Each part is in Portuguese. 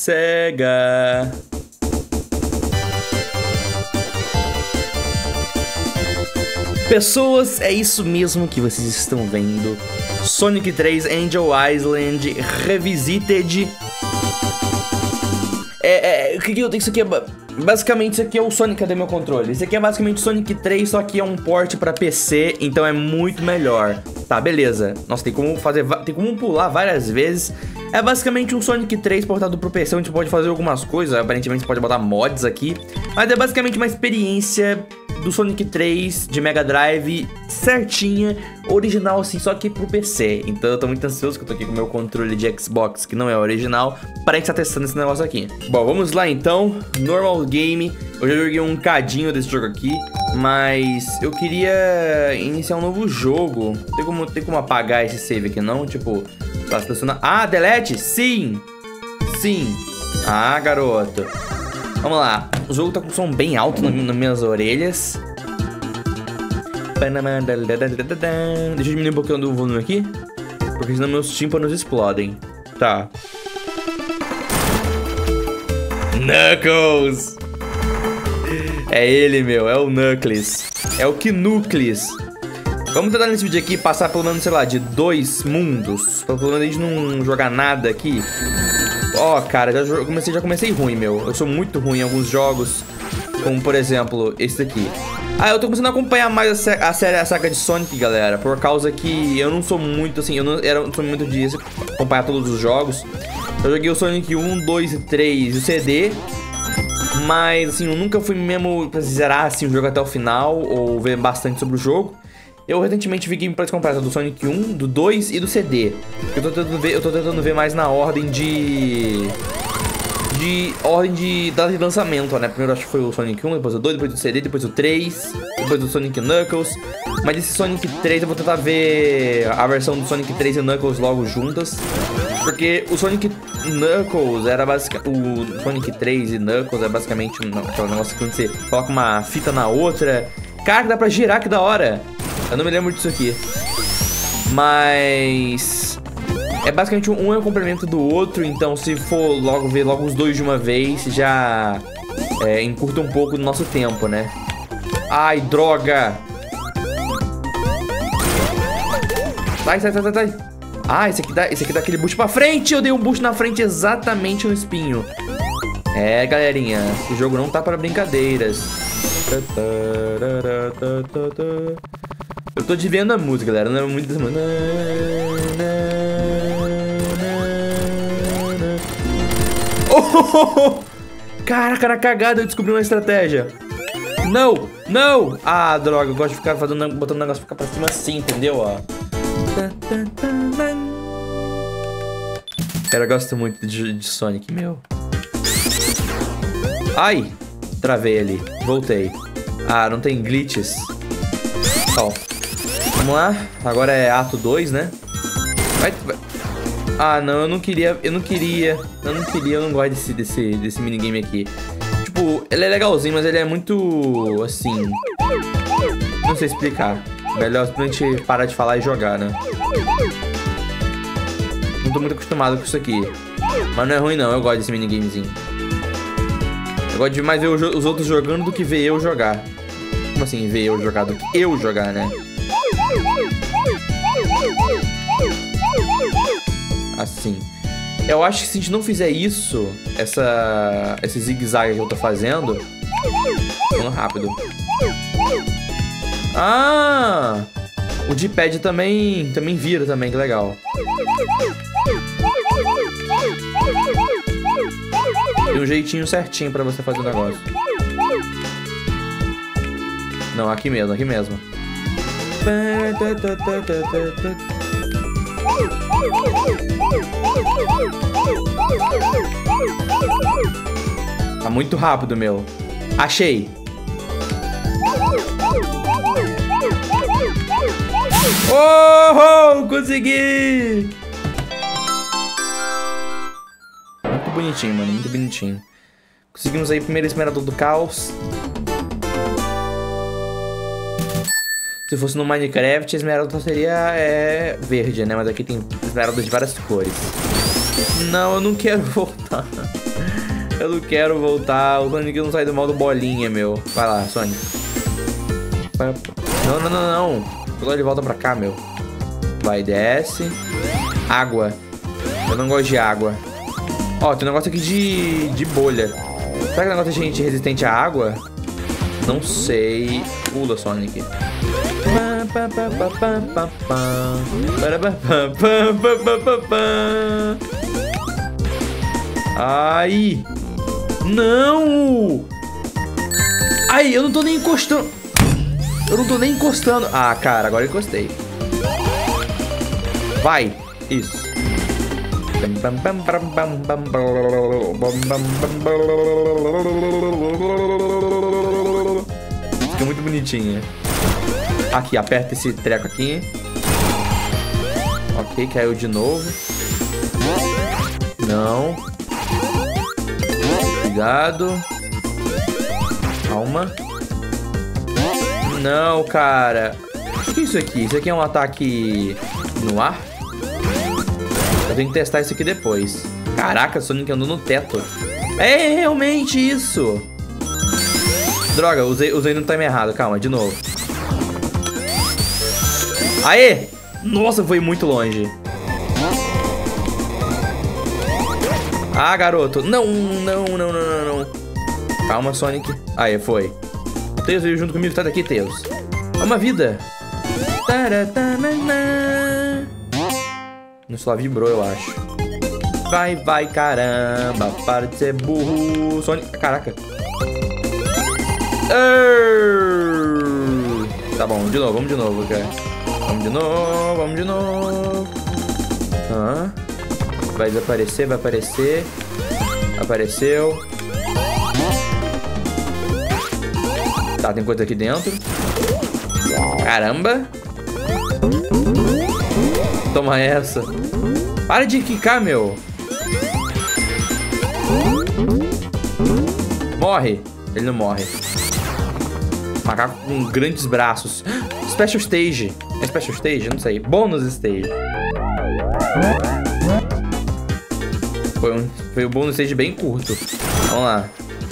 SEGA. Pessoas, é isso mesmo que vocês estão vendo. Sonic 3 Angel Island Revisited. O que eu tenho? Isso aqui é... Basicamente, isso aqui é o Sonic. Cadê meu controle? Isso aqui é basicamente Sonic 3, só que é um port pra PC, então é muito melhor. Tá, beleza. Nossa, tem como pular várias vezes. É basicamente um Sonic 3 portado pro PC, onde a gente pode fazer algumas coisas. Aparentemente, você pode botar mods aqui. Mas é basicamente uma experiência do Sonic 3 de Mega Drive certinha, original assim, só que pro PC. Então eu tô muito ansioso, que eu tô aqui com o meu controle de Xbox, que não é original, para estar testando esse negócio aqui. Bom, vamos lá então. Normal Game. Eu já joguei um cadinho desse jogo aqui, mas eu queria iniciar um novo jogo. Tem como apagar esse save aqui não? Tipo, tá selecionando... Ah, delete? Sim! Sim! Ah, garoto. Vamos lá. O jogo tá com som bem alto nas minhas orelhas. Deixa eu diminuir um pouquinho do volume aqui, porque senão meus tímpanos explodem. Tá. Knuckles! É ele, meu. É o Knuckles. É o Knuckles. Vamos tentar nesse vídeo aqui passar pelo menos, sei lá, de 2 mundos. Pelo menos a gente não jogar nada aqui. Ó, cara, já comecei ruim, meu. Eu sou muito ruim em alguns jogos, como, por exemplo, esse daqui. Ah, eu tô começando a acompanhar mais a série, a saga de Sonic, galera, por causa que eu não sou muito, assim, eu não sou muito de acompanhar todos os jogos. Eu joguei o Sonic 1, 2 e 3 e o CD, mas, assim, eu nunca fui mesmo pra zerar, assim, o jogo até o final, ou ver bastante sobre o jogo. Eu recentemente vi gameplays completas do Sonic 1, do 2 e do CD. Eu tô tentando ver mais na ordem de data de lançamento, né? Primeiro acho que foi o Sonic 1, depois o 2, depois o CD, depois o 3, depois o Sonic Knuckles. Mas esse Sonic 3 eu vou tentar ver a versão do Sonic 3 e Knuckles logo juntas. Porque o Sonic Knuckles era basicamente... O Sonic 3 e Knuckles é basicamente aquele negócio que quando você coloca uma fita na outra... Cara, dá pra girar, que da hora! Eu não me lembro disso aqui. Mas... é basicamente um é um complemento do outro. Então se for ver logo os dois de uma vez, já encurta um pouco do nosso tempo, né? Ai, droga! Sai. Ah, esse aqui dá aquele boost pra frente. Eu dei um boost na frente exatamente no espinho. É, galerinha, esse jogo não tá para brincadeiras. Eu tô desviando a música, galera. Não é muito dessa música. Oh! Caraca, na cagada eu descobri uma estratégia. Não! Ah, droga, eu gosto de ficar botando o negócio pra ficar pra cima assim, entendeu? Ó. Cara, eu gosto muito de Sonic, meu. Ai! Travei ali. Voltei. Ah, não tem glitches. Ó. Vamos lá. Agora é ato 2, né? Vai. Ah, não. Eu não gosto desse minigame aqui. Tipo, ele é legalzinho, mas ele é muito... assim... não sei explicar. Melhor simplesmente parar de falar e jogar, né? Não tô muito acostumado com isso aqui. Mas não é ruim, não. Eu gosto desse minigamezinho. Eu gosto de mais ver os outros jogando do que ver eu jogar. Como assim, ver eu jogar do que eu jogar, né? Assim. Eu acho que se a gente não fizer isso, esse zigue-zague que eu tô fazendo... Vamos rápido. Ah! O D-pad também vira também, que legal. Tem um jeitinho certinho pra você fazer o negócio. Não, aqui mesmo. Tá muito rápido, meu. Achei. Oh, consegui! Muito bonitinho, mano, muito bonitinho. Conseguimos aí o primeiro Esmeralda do Caos. Se fosse no Minecraft, a esmeralda seria verde, né? Mas aqui tem esmeraldas de várias cores. Não, eu não quero voltar. Eu não quero voltar. O Sonic não sai do modo bolinha, meu. Vai lá, Sonic. Não, não, não, não. Pula de volta pra cá, meu. Vai, desce. Água. Eu não gosto de água. Ó, tem um negócio aqui de bolha. Será que o negócio de gente resistente à água? Não sei. Pula, Sonic. Ai. Não. Ai, eu não tô nem encostando. Eu não tô nem encostando. Ah, cara, agora eu encostei. Vai. Isso. Fica muito bonitinha. Aqui, aperta esse treco aqui. Ok, caiu de novo. Não. Cuidado. Calma. Não, cara. O que é isso aqui? Isso aqui é um ataque no ar? Eu tenho que testar isso aqui depois. Caraca, o Sonic andou no teto. É realmente isso. Droga, usei no time errado. Calma, de novo. Aê! Nossa, foi muito longe. Ah, garoto. Não, não, não, não, não, não. Calma, Sonic. Aê, foi. Tails veio junto comigo. Sai daqui, Tails. É uma vida. No celular vibrou, eu acho. Vai, vai, caramba. Para de ser burro. Sonic. Caraca. Tá bom, de novo, vamos de novo, cara. Vamos de novo, vamos de novo. Vai desaparecer, vai aparecer. Apareceu. Tá, tem coisa aqui dentro. Caramba. Toma essa. Para de quicar, meu. Morre. Ele não morre. Macaco com grandes braços. Special Stage. É Special Stage? Não sei. Bônus Stage. Foi um bônus stage bem curto. Vamos lá.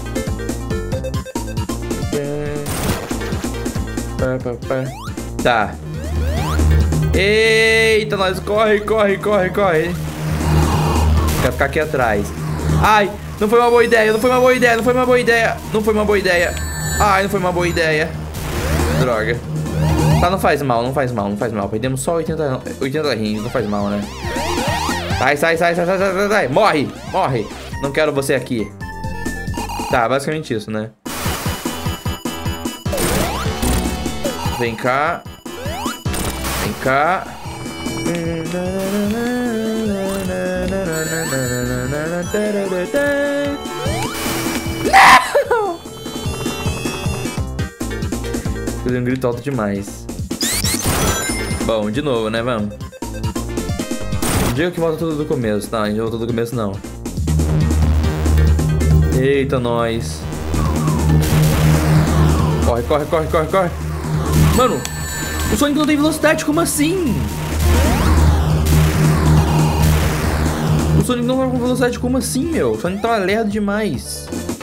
Tá. Eita, nós. Corre, corre, corre, corre. Quer ficar aqui atrás. Ai, não foi uma boa ideia. Não foi uma boa ideia. Não foi uma boa ideia. Não foi uma boa ideia. Ai, não foi uma boa ideia. Droga. Tá, não faz mal, não faz mal, não faz mal. Perdemos só 80 rins, não faz mal, né? Sai, sai, sai, sai, sai, sai, sai. Morre, morre. Não quero você aqui. Tá, basicamente isso, né? Vem cá. Vem cá. Não! Fiz um grito alto demais. Bom, de novo, né? Vamos. Não diga que volta tudo do começo. Não, a gente voltou do começo, não. Eita, nós. Corre, corre, corre, corre, corre. Mano, o Sonic não tem velocidade, como assim? O Sonic não vai com velocidade, como assim, meu? O Sonic tá lerdo demais.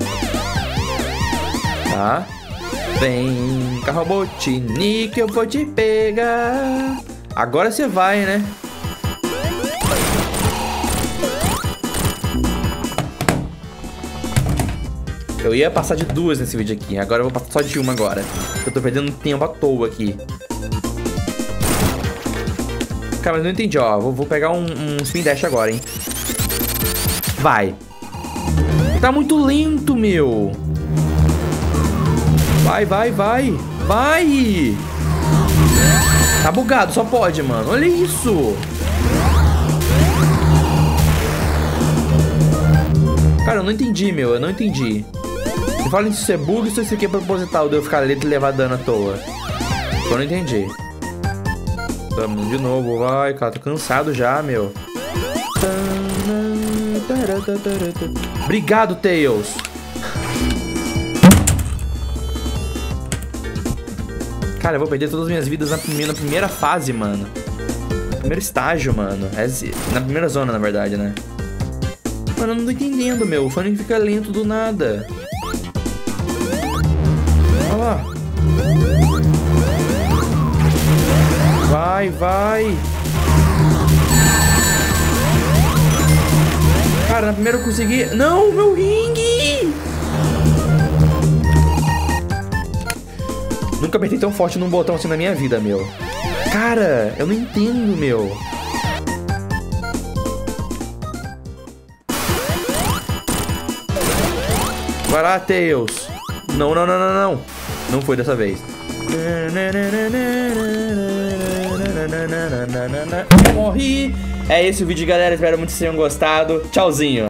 Tá. Vem cá, Robotnik, eu vou te pegar. Agora você vai, né? Eu ia passar de duas nesse vídeo aqui. Agora eu vou passar só de uma agora. Eu tô perdendo tempo à toa aqui. Cara, mas eu não entendi, ó. Vou pegar um spin dash agora, hein. Vai. Tá muito lento, meu. Vai, vai, vai. Vai. Tá bugado, só pode, mano. Olha isso. Cara, eu não entendi, meu. Eu não entendi. Me falem se isso é bug ou se isso aqui é proposital de eu ficar lento e levar dano à toa. Eu não entendi. Vamos de novo, vai, cara. Tô cansado já, meu. Obrigado, Tails. Cara, eu vou perder todas as minhas vidas na primeira fase, mano. No primeiro estágio, mano. Na primeira zona, na verdade, né? Mano, eu não tô entendendo, meu. O Sonic fica lento do nada. Olha lá. Vai, vai. Cara, na primeira eu consegui... Não, meu ringue! Nunca apertei tão forte num botão assim na minha vida, meu. Cara, eu não entendo, meu. Vai lá, Tails. Não, não, não, não, não. Não foi dessa vez. Morri. É esse o vídeo, galera. Espero muito que vocês tenham gostado. Tchauzinho.